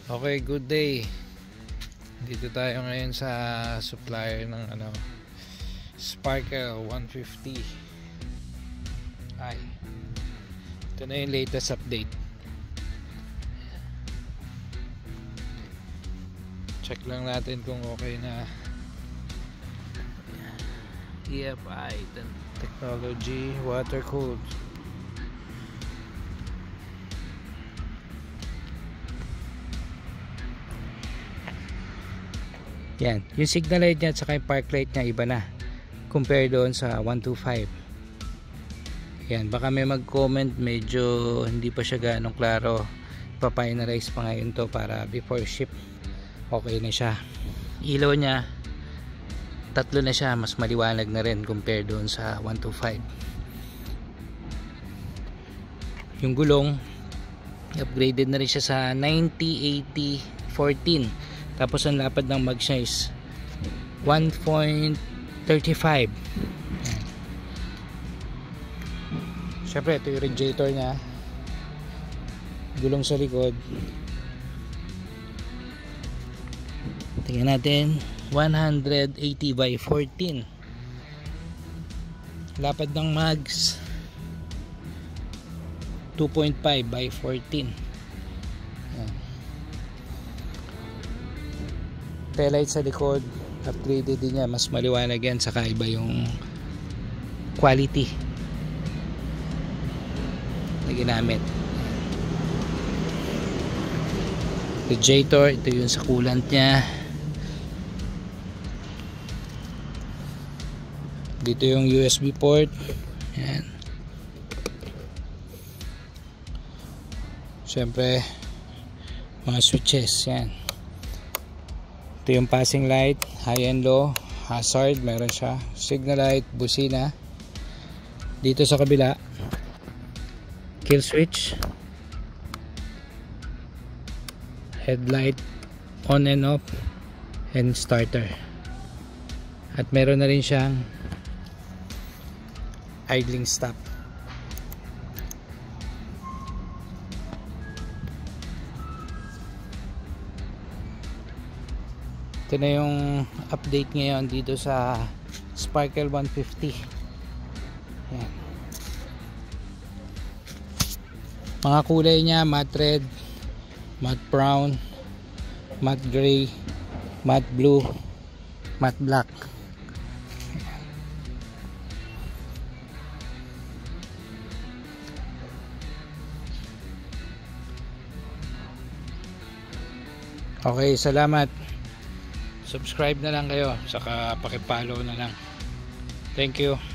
Okay, good day. Dito tayo ngayon sa supplier ng Sparkle 150. Ay, ito na yung latest update. Check lang natin kung okay na. EFI technology, water cooled. Yan, yung signal light niya at saka yung park light niya iba na compare doon sa 125. Yan, baka may mag-comment medyo hindi pa siya ganong klaro. Papinalize pa ngayon to para before ship okay na siya. Ilaw niya tatlo na siya, mas maliwanag na rin compare doon sa 125. Yung gulong upgraded na rin siya sa 90/80/14. Tapos ang lapad ng mag siya is 1.35. Syempre ito yung radiator nya, gulong sa likod. Tingnan natin, 180/14. Lapad ng mags 2.5/14. Taillight sa likod upgraded din niya, mas maliwanag yan, saka iba yung quality na ginamit. Radiator, ito yung sa coolant nya. Dito yung USB port. Yan. Siyempre mga switches yan. Ito yung passing light, high and low, hazard, meron siya, signal light, busina. Dito sa kabila, kill switch, headlight, on and off, and starter. At meron na rin siyang idling stop. Ito na yung update ngayon dito sa Sparkle 150. Yan. Mga kulay niya, matte red, matte brown, matte gray, matte blue, matte black. Okay, salamat. Subscribe na lang kayo, saka paki-follow na lang. Thank you.